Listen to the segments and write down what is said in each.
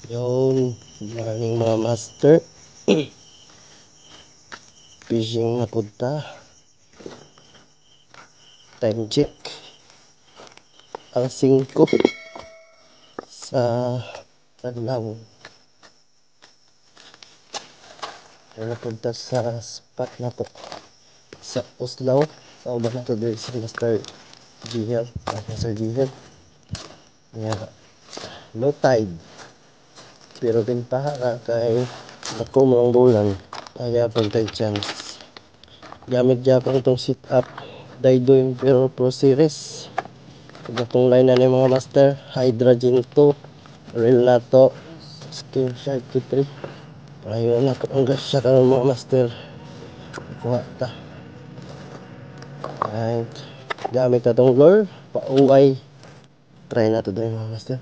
Yun, maraming mga master. Fishing na punta. Time check. Ang 5 sa Tadlaw. Pero punta sa spot na to. Sa Uslaw. Sa uban na to dito si Master Gihel. Master Gihel. Yeah. Low tide. Pero pinpahara kay ako mga bulan. Kaya punta chance. Gamit Japon itong sit up. Daido Impero Pro Series. Itong line na mga master. Hydrogen 2. Reel na to. Skill Shark 3. Ayun na to. Ang gasya ka ng mga master. Kuha ta. Right. Gamit na itong lure. Pa-uway. Try na to doon mga master.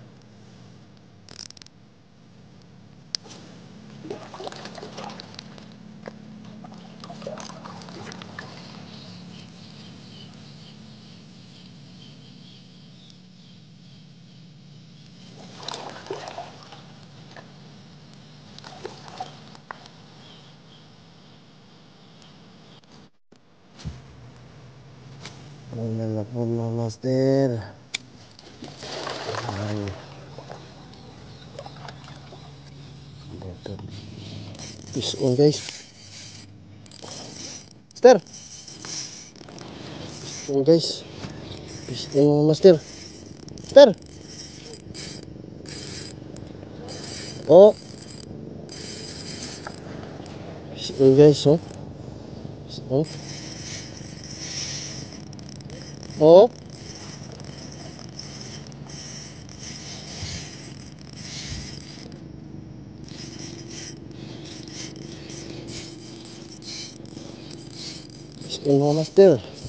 Ayan na po mga master. Ayan. Fish on guys. Master. Fish on guys. Fish on mga master. Master. Oh. Fish on guys. Oh. Fish on. Oh. Fish on mga master.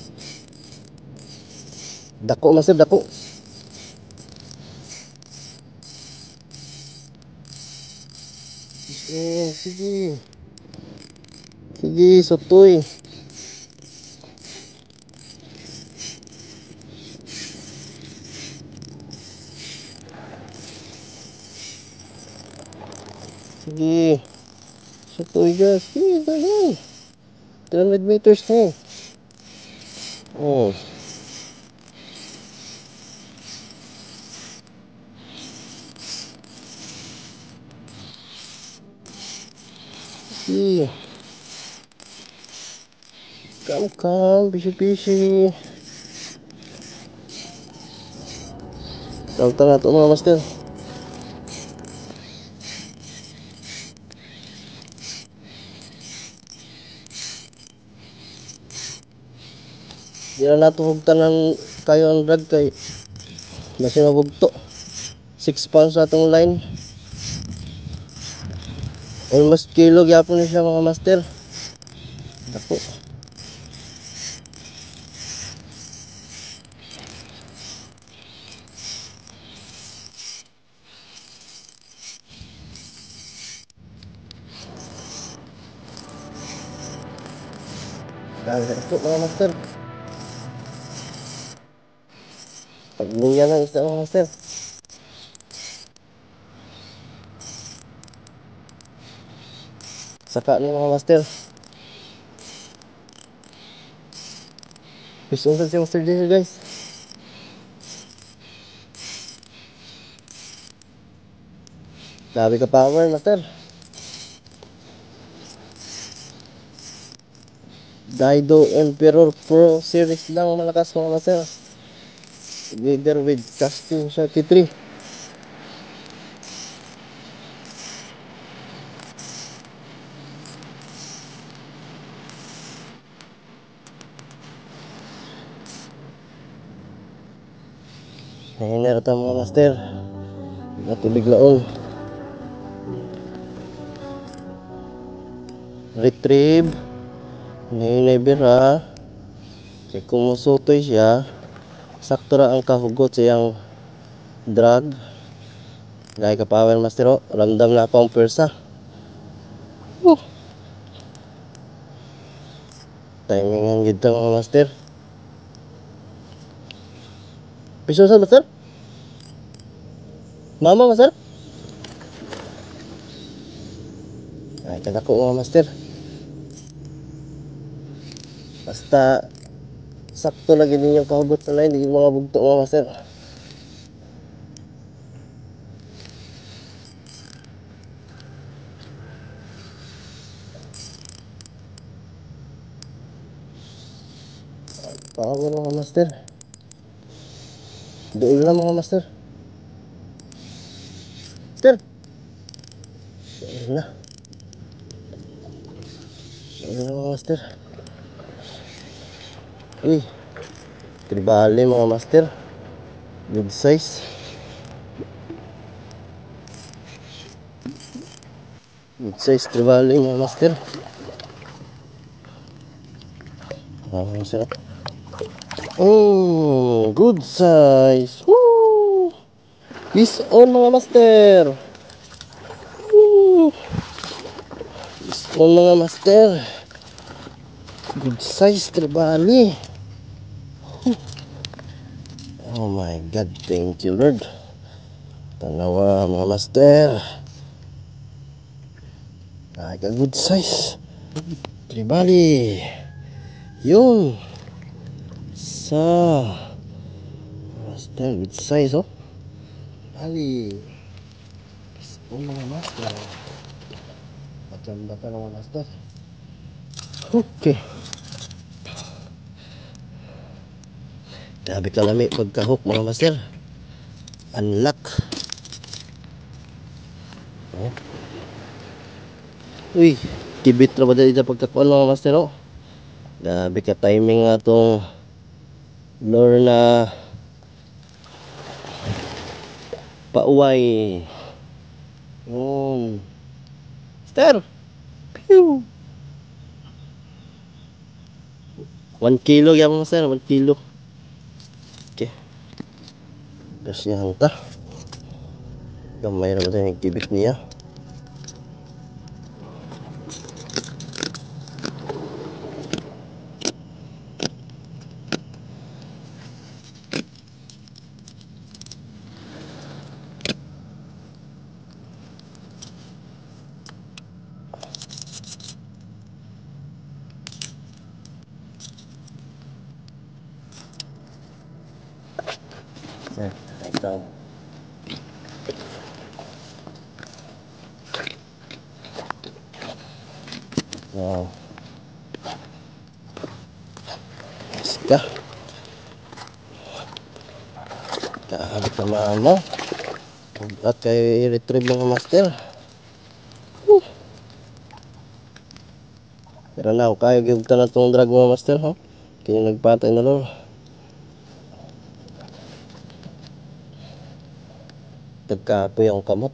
Dako master, dako. Oh, sige. Sige, sotoy. Sige. Sotoy guys. Sige, tagal. 300 meters na. Oh. Sige. Come, busy. Tawag na ito mga master. Di na natuhugtan ng kayo ang drag kay nasi mabugto. 6 pounds na itong line. Almost kilo gyapon na siya mga master. Dako. Dako mga master. Pagluya ng isda mga master. Saka ni mga master. Gusto sa si Master J guys. Grabe ka power master. Daido Emperor Pro Series lang malakas mga master. Leader with casting 33. Ayun na ito mga master. Natubig laong. Retrieve. Ninebira. Kaya kumusutoy siya. Sakto ra ang kahugot siyang drag. Gaya ka power master o. Ramdam na ako ang pwersa. Timing ang gito mga master. Piso sa master? Mama master? Ay, kadako mga master. Basta sakto lagi ninyong kahugot na line, hindi mga bugto mga master. Power mga master. Doon lang mga master. Master. Doon na. Doon na mga master. Uy. Tribali mga master. Big size. Big size tribali mga master. Masarap. Oh, good size. Woo! Fish on mga master. Woo! Fish on mga master. Good size tribali. Oh my God, thank you Lord. Tanawa mga master. Ay ka good size. Tribali. Yun. Sa master, good size oh. Bali. Oh mga master. Batan-batan mga master. Okay. Grabe kalami pagka-hook mga master. Unlock. Oh. Uy, kibit na ba dito pagkakuan mga master oh. Grabe ka timing nga itong lure na pauway. Master. Pew. 1 kilo yan mga master, 1 kilo. Okay. Kasyahan ta. Gamay na ba tayo yung kibit niya. Ito. Wow. Iska. Kahabit naman mo. At kayo i-retrieve mga master. Pero na, kayo gibta na itong drag mga master. Kaya nagpatay na lor. Nagkapoy ang kamot.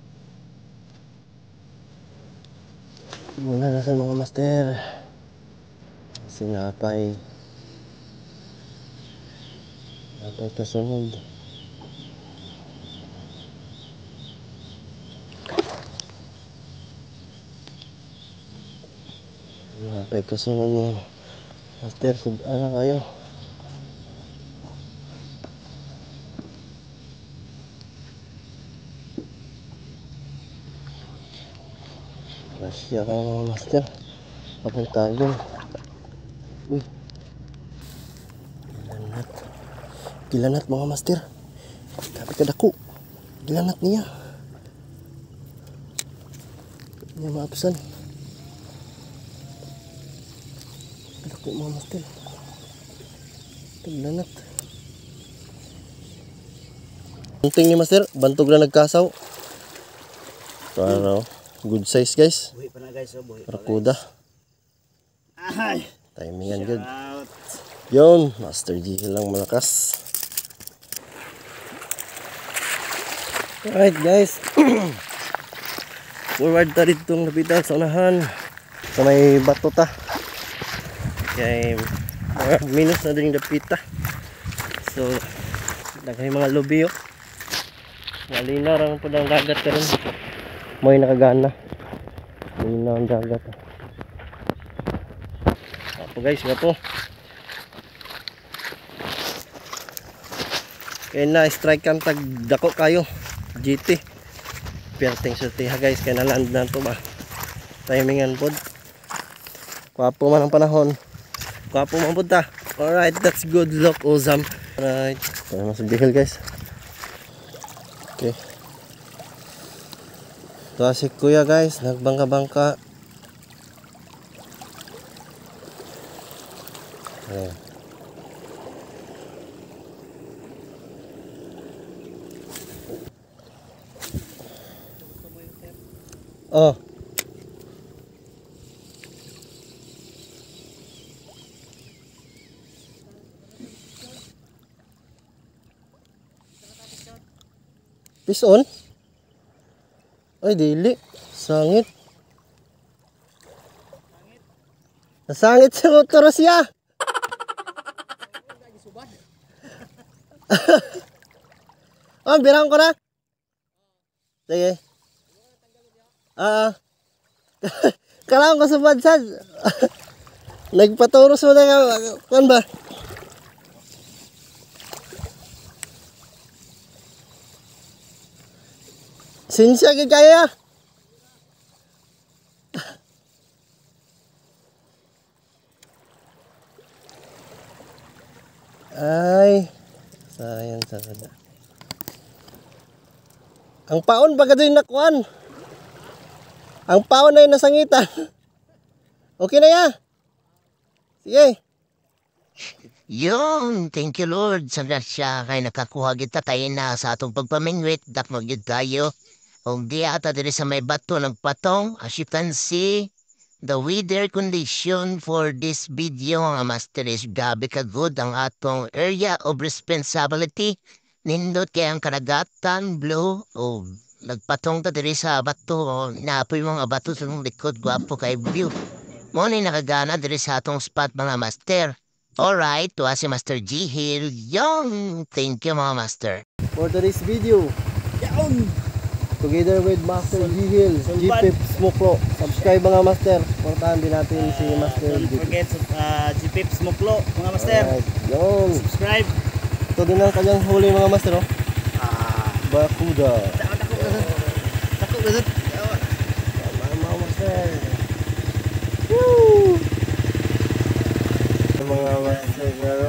Muna na sa mga master. Sinapay. Napay kasunod. Napay kasunod mga master. Sudan na kayo. Rasya ka mga master. Kapag tayo. Uy. Gilanat. Gilanat mga master. Kapag kadako. Gilanat niya. Niya maapsan. Kadako mga master. Gilanat. Unting ni master. Bantog na nagkasaw. Para good size guys. Buhi pa na guys, oh, buhi pa. Rakuda. Ay, Timingan good. out. Yun, Master G lang malakas. Alright guys. Forward ta dito ng lapitan sa unahan. Sa may bato ta. Kaya minus na din yung lapita. So, naghay mga lubi oh. Malinaw lang po ng dagat ka rin. May nakagana. Malinaw ang dagat. Apo guys, bato. Kaya na strike ang tagdako kayo GT. Perting sortiha guys. Kaya naland na ito ba. timingan pod. Kwapo man ang panahon. Kwapo man pod ta. Alright, that's good luck, Ozam. Alright, para mas bihil guys. Okay. Ito si kuya guys, nagbangka-bangka. Ayan. Oh. Pison? Ay, dili. Sangit. Nasangit sa motor siya. Oh, birang ko na. Sige. Kailangan ko sa badsad. Nagpaturos mo na nga. Kan ba? Sinsya ka kaya. Ay. Sayang sana. Ang paon baga doon nakuan. Ang paon na yung nasangitan. Okay na ya. Sige. Yung, thank you Lord sa grasya kay nakakuha kita tayo na sa atong pagpamingwit dakmag yun tayo. O di ata diri sa may bato nagpatong, as you can see, the weather condition for this video nga master is gabi ka good ang atong area of responsibility. Nindot kay ang karagatan, blue, o nagpatong ta diri sa bato, o naapoy mga bato sa likod, gwapo kay view. Mo ni nakagana diri sa atong spot mga master. Alright, tuwa si Master G Hill. Yung, thank you mga master. For today's video, Yaon! together with Master G Hill, Sulpan. GPIP Smoke Pro. Subscribe mga master. Portahan din natin si Master Don't GPIP. forget GPIP Smoklo, mga master. Alright, yung. Subscribe. Ito din ang kanyang huli mga master, oh. Bakuda. Sako gazet. Mga master. Woo! Mga master,